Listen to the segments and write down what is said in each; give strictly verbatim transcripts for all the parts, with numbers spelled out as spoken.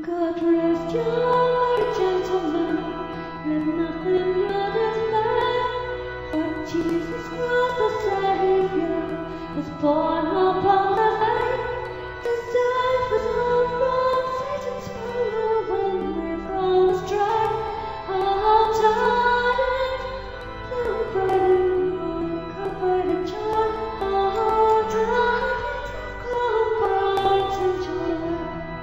God rest you, my gentlemen, let nothing near this man. For Jesus Christ the Savior was born upon the earth to save us all from Satan's power when we're from the strife. All tidings, so bright and good, covered in joy. All tidings, comfort and joy.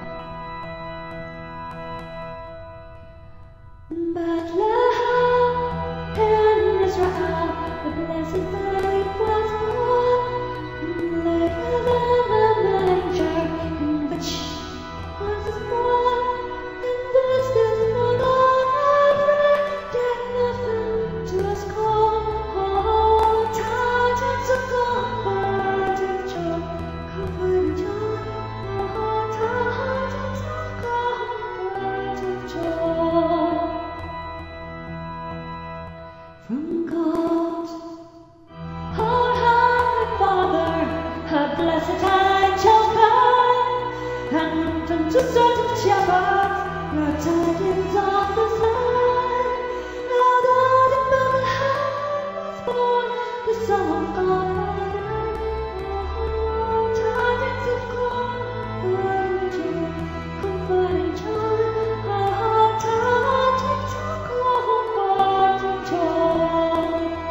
Bethlehem, in Israel, the blessed babe was born. Later than a manger, in which was his born. And this this mother of Mary did nothing to us come. Oh, tidings of comfort and joy, comfort and joy. Oh, tidings of comfort and joy. From God, our Heavenly Father, a blessed angel came, and unto certain shepherds brought tidings of the sign. Now that in Bethlehem was born the Son of God on earth. Oh, tidings of comfort and joy, comfort and joy. Oh, tidings of comfort and joy.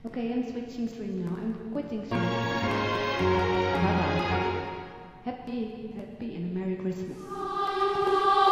Okay, I'm switching stream now. I'm quitting stream. Bye bye. Happy, happy and a Merry Christmas.